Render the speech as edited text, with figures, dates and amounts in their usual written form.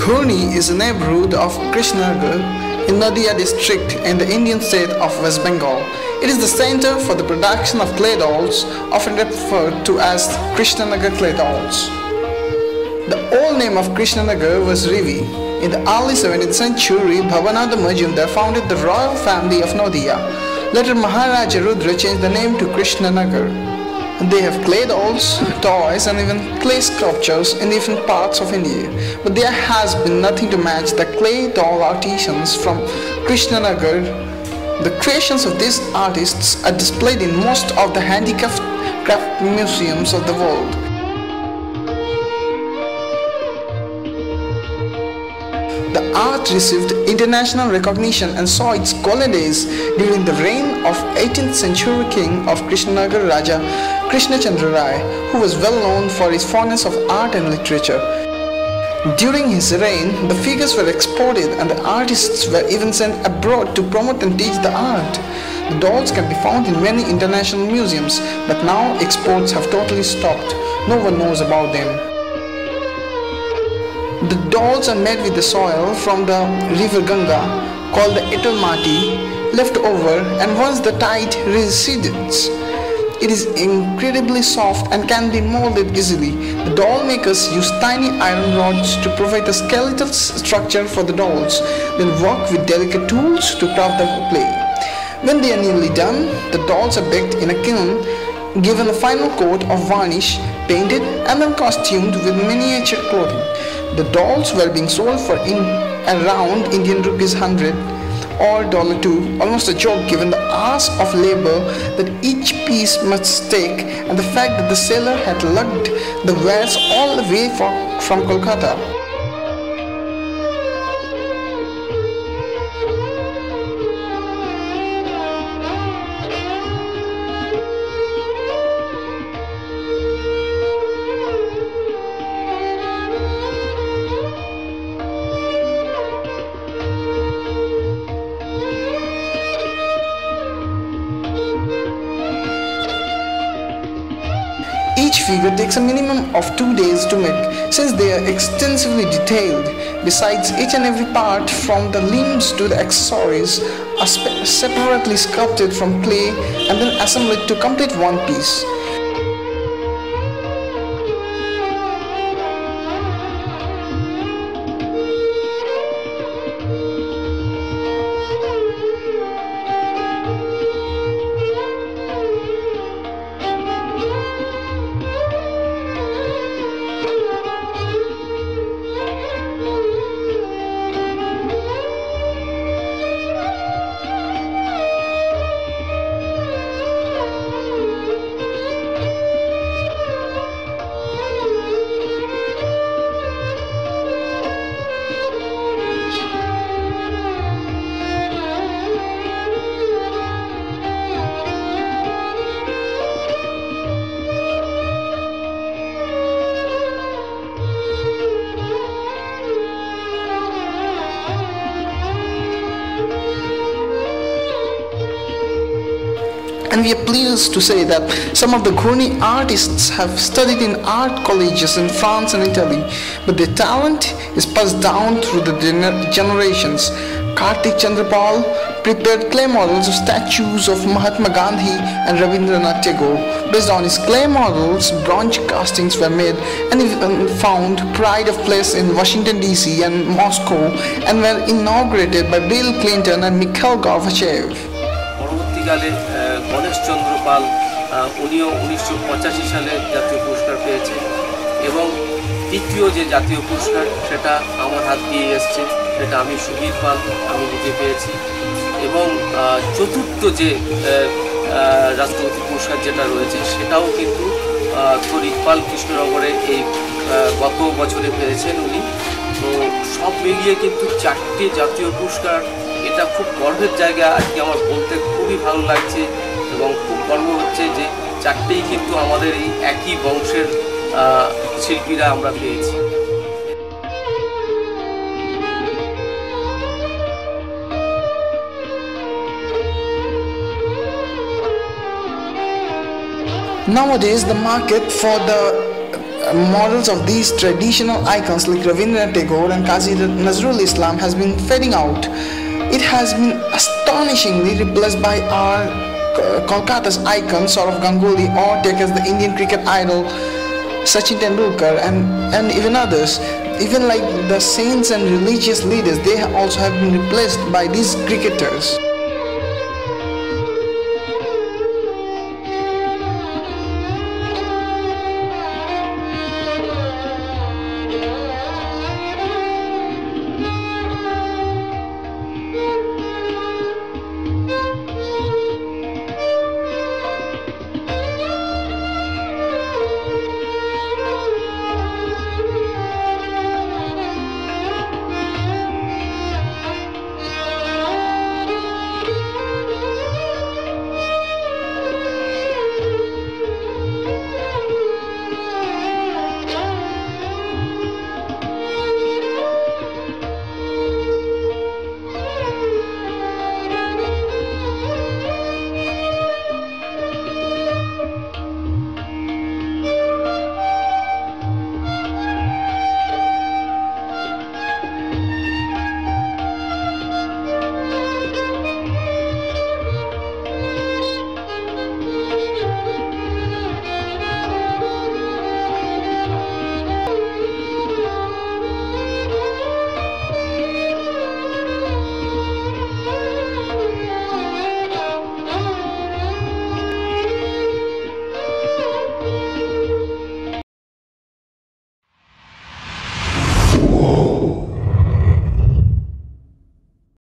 Ghurni is a neighbourhood of Krishnanagar in Nadia district in the Indian state of West Bengal. It is the centre for the production of clay dolls, often referred to as Krishnanagar clay dolls. The old name of Krishnanagar was Rivi. In the early 17th century, Bhavanada Majumdar founded the royal family of Nadia. Later, Maharaja Rudra changed the name to Krishnanagar. They have clay dolls, toys and even clay sculptures in different parts of India. But there has been nothing to match the clay doll artisans from Krishnanagar. The creations of these artists are displayed in most of the handicraft museums of the world. The art received international recognition and saw its golden days during the reign of 18th century king of Krishnanagar Raja Kartik Chandra Pal, who was well known for his fondness of art and literature. During his reign, the figures were exported and the artists were even sent abroad to promote and teach the art. The dolls can be found in many international museums, but now exports have totally stopped. No one knows about them. The dolls are made with the soil from the river Ganga, called the Etal Mati, left over, and once the tide recedes, it is incredibly soft and can be molded easily. The doll makers use tiny iron rods to provide the skeletal structure for the dolls, then work with delicate tools to craft the clay. When they are nearly done, the dolls are baked in a kiln, given a final coat of varnish, painted and then costumed with miniature clothing. The dolls were being sold for around Indian rupees 100 or $2, almost a joke given the hours of labor that each piece must take and the fact that the seller had lugged the wares all the way from Kolkata. Each figure takes a minimum of 2 days to make, since they are extensively detailed. Besides, each and every part, from the limbs to the accessories, are separately sculpted from clay and then assembled to complete one piece. And we are pleased to say that some of the Ghurni artists have studied in art colleges in France and Italy, but their talent is passed down through the generations. Kartik Chandra Pal prepared clay models of statues of Mahatma Gandhi and Rabindranath Tagore. Based on his clay models, bronze castings were made and even found pride of place in Washington DC and Moscow and were inaugurated by Bill Clinton and Mikhail Gorbachev. Ganesh Chandra Pal উনিও 1985 সালে জাতীয় পুরস্কার পেয়েছে এবং দ্বিতীয় যে জাতীয় পুরস্কার সেটা আমার হাত দিয়ে এসেছে, সেটা আমি সুবীর পাল আমি নিজে পেয়েছি এবং চতুর্থ যে রাষ্ট্রপতি পুরস্কার যেটা রয়েছে সেটাও কিন্তু তরিক পাল কৃষ্ণনগরে এই গত বছরে পেয়েছেন উনি। তো সব মিলিয়ে কিন্তু 4টে জাতীয় পুরস্কার, এটা খুব গর্বের জায়গা। আজকে আমার বলতে খুবই ভালো লাগছে এবং খুব গর্ব হচ্ছে যে 4টেই কিন্তু আমাদের এই একই বংশের শিল্পীরা আমরা পেয়েছি। Nowadays, the market for the models of these traditional icons like Rabindranath Tagore and Qazi Nazrul Islam has been fading out. It has been astonishingly replaced by our Kolkata's icon Sourav Ganguly, or take as the Indian cricket idol Sachin Tendulkar, and even others. Even like the saints and religious leaders, they also have been replaced by these cricketers.